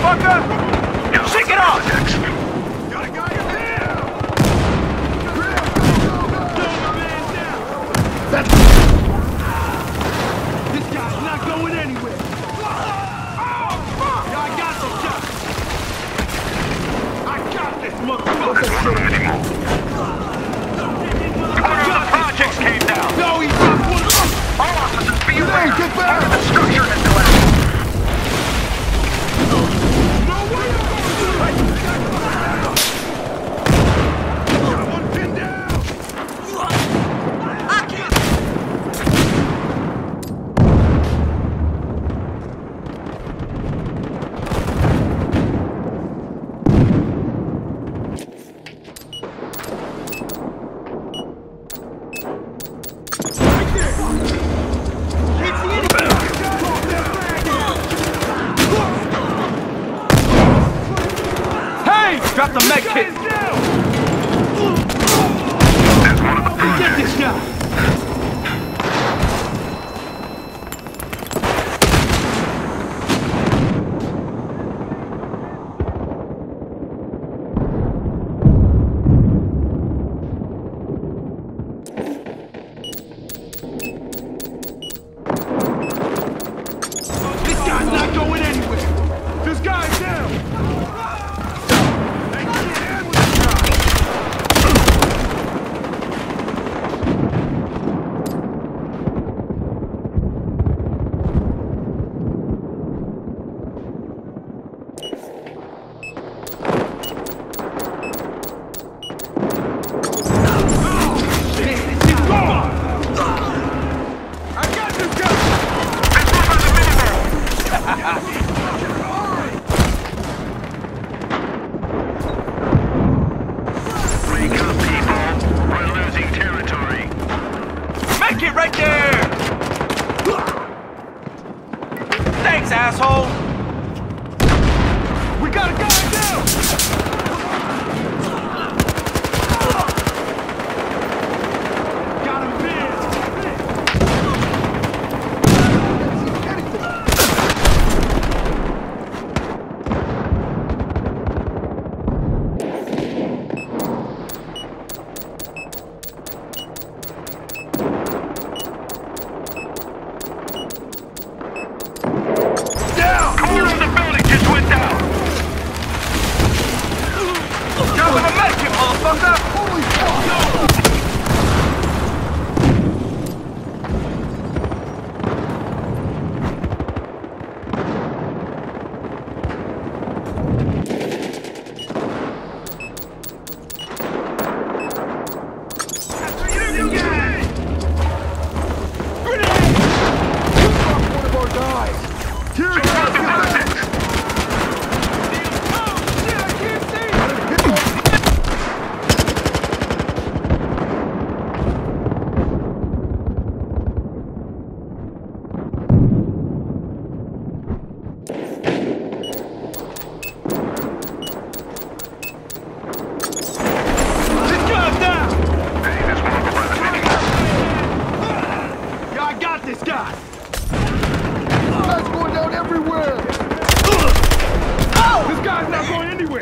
motherfucker! Shake it off! Got a guy in there! This guy's not going anywhere! I got this guy! I got this motherfucker! One of the projects came down! No, he's not one! All officers be aware! Get back! The structure has collapsed! No way! Got one pinned down! I can't! Drop the med kit! Get this guy! This guy's not going anywhere! This guy's down! Make it right there! Thanks, asshole! We got a guy down! Got him pinned! Corner of the building just went down! Drop in a med kit, motherfucker! Holy fuck! This guy! That's going down everywhere! This guy's not going anywhere!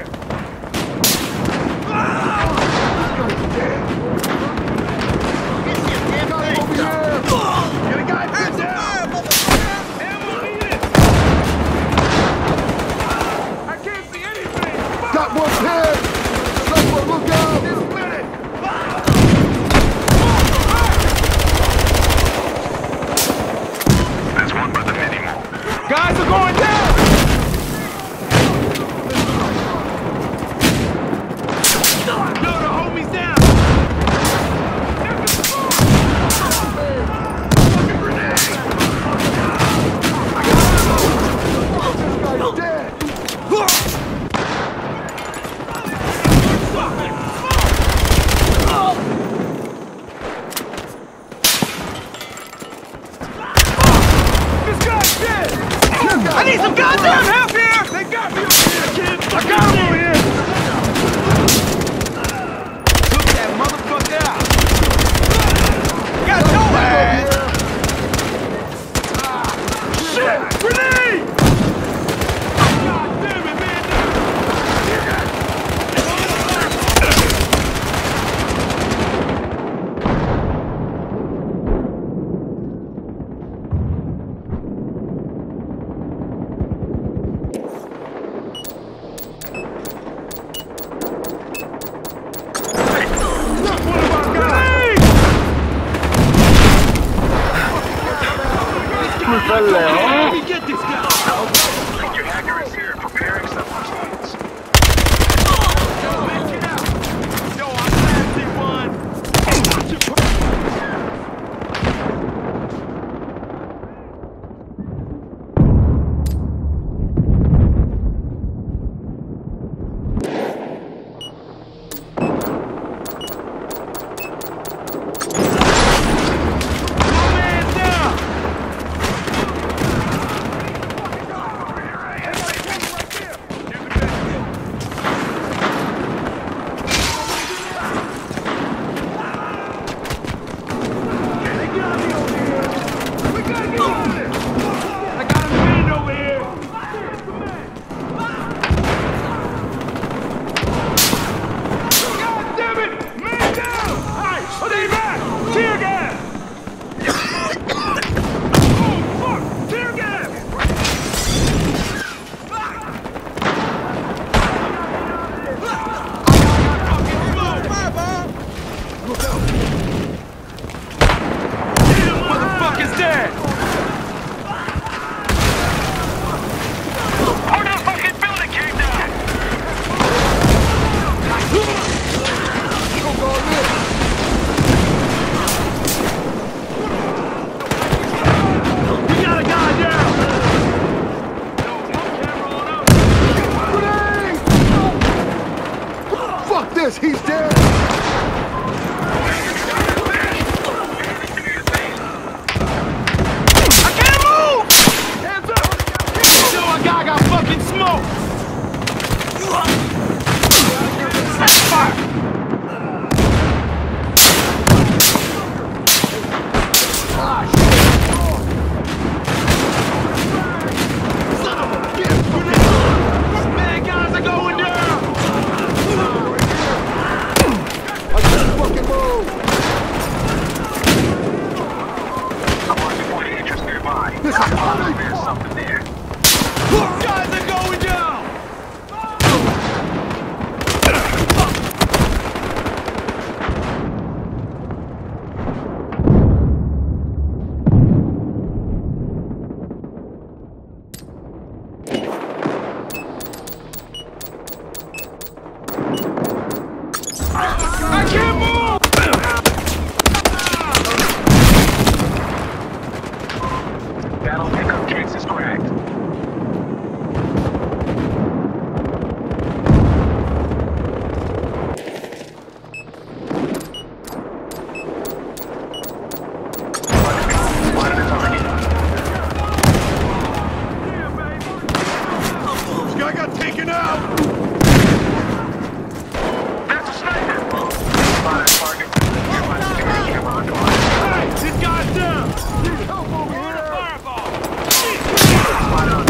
Get a guy pinned down! Ammo needed! I can't see anything! Got one pinned! Someone look out! Just split it! Guys are going down! No, the homie's down! Fucking grenade! This guy's dead! This guy's dead! I need some goddamn help here! They got me over here, kid! I got him over here! Took that motherfucker out! Got no ass! Shit! Grenade! God damn it, man! Let me get this guy! Your hacker is here, preparing submarines. Yo, I'm nasty one! Watch it! He's dead! I can't move! Hands up! Yo, our guy got fucking smoke! Fire! Son of a bitch! Man, guys are going down! This is funny. There's something there. Guys are going down! I can't move! Battle pickup case is cracked. This guy got taken out! That's a sniper! Spotted target. Nearby security camera on guard. Hey, this guy's down! Fireball! Spotted on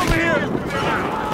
over here!